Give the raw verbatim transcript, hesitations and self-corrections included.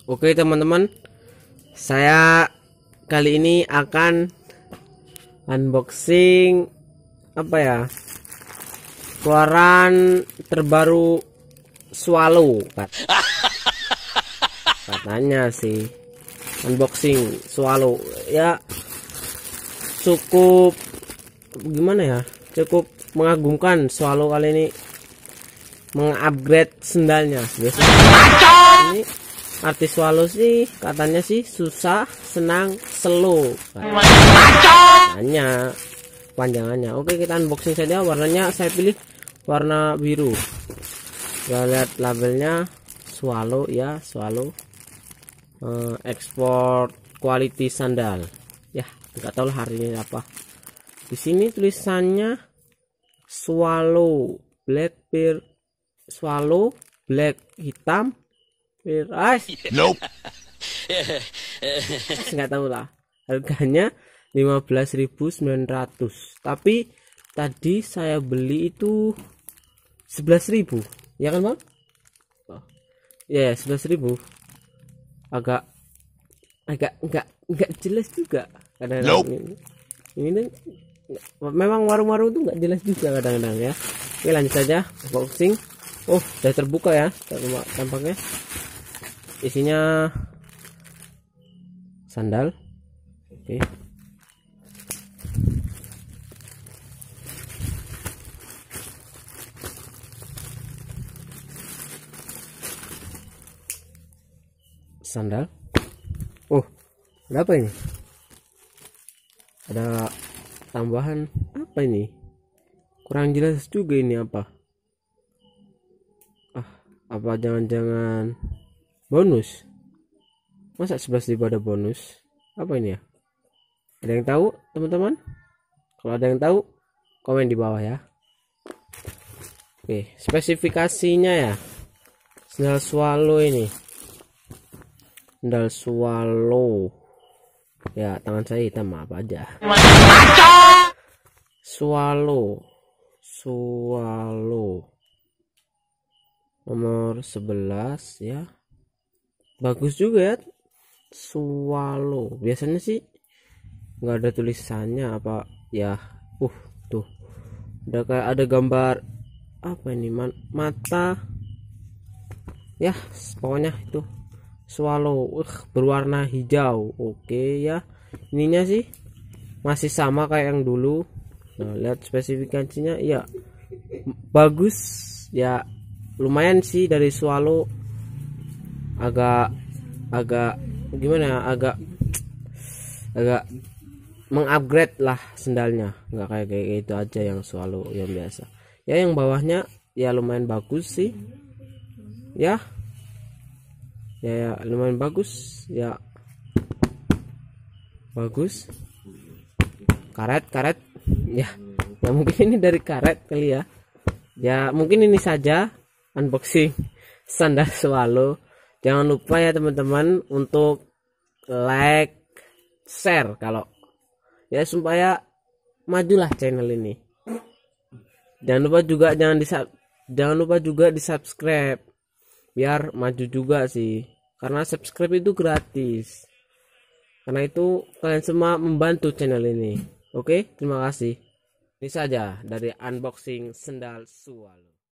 Oke teman-teman, saya kali ini akan unboxing apa ya, keluaran terbaru Swallow katanya sih. Unboxing Swallow ya, cukup gimana ya, cukup mengagumkan. Swallow kali ini mengupgrade sendalnya. Biasanya ini artis Swallow sih katanya sih susah, senang, slow katanya panjangannya. Oke, kita unboxing saja. Warnanya saya pilih warna biru. Kita lihat labelnya Swallow ya, Swallow uh, export quality sandal ya, nggak tahu lah hari ini apa. Di sini tulisannya Swallow black pear, Swallow black hitam pear. Ah, nope. Nggak tahu lah. Harganya lima belas ribu sembilan ratus, tapi tadi saya beli itu sebelas ribu ya kan Bang? Oh, ya yeah, sebelas ribu. Agak agak enggak enggak jelas juga kadang-kadang. Nope. Ini, ini memang warung-warung itu enggak jelas juga kadang-kadang ya. Oke, lanjut saja unboxing. Oh, sudah terbuka ya tampaknya. Isinya sandal. Oke. Sandal. Oh, ada apa ini? Ada tambahan apa ini? Kurang jelas juga ini apa. Ah, apa jangan-jangan bonus? Masa sebelas ribu ada bonus? Apa ini ya? Ada yang tahu teman-teman? Kalau ada yang tahu, komen di bawah ya. Oke, spesifikasinya ya, sandal Swallow ini. Sandal Swallow ya, tangan saya hitam, maaf aja. Swallow Swallow nomor sebelas ya, bagus juga ya. Swallow biasanya sih nggak ada tulisannya apa ya. Uh tuh udah kayak ada gambar apa ini, Man mata ya, pokoknya itu Swallow uh, berwarna hijau. Oke ya, ininya sih masih sama kayak yang dulu. Nah, lihat spesifikasinya ya, bagus ya, lumayan sih dari Swallow. Agak agak gimana, agak agak mengupgrade lah sendalnya, nggak kayak kayak itu aja yang Swallow yang biasa ya. Yang bawahnya ya lumayan bagus sih ya, ya, ya lumayan bagus ya, bagus. Karet karet ya, ya mungkin ini dari karet kali ya. Ya mungkin ini saja unboxing sandal Swallow. Jangan lupa ya teman-teman untuk like, share kalau ya, supaya majulah channel ini. Jangan lupa juga jangan di jangan lupa juga di subscribe biar maju juga sih, karena subscribe itu gratis. Karena itu kalian semua membantu channel ini. Oke, terima kasih. Ini saja dari unboxing sandal Swallow.